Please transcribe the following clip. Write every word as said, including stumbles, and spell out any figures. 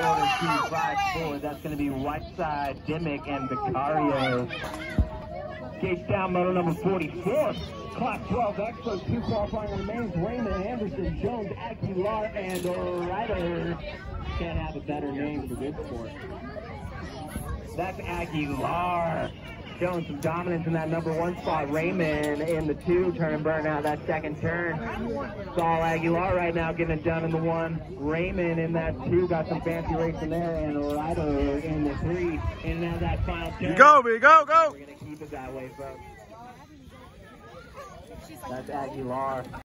order two five four. That's going to be Whiteside, Dimmick, and Vicario. Gate down, motor number forty-four. Class twelve Expos, two qualifying remains. Raymond, Anderson, Jones, Aguilar, and Ryder. Can't have a better name for this sport. That's Aguilar. Showing some dominance in that number one spot. Raymond in the two, turning burn out that second turn. Saul Aguilar right now getting it done in the one. Raymond in that two, got some fancy racing there, and Ryder in the three. And now that final turn. Go, baby, go, go! We're going to keep it that way, folks. That's Aguilar.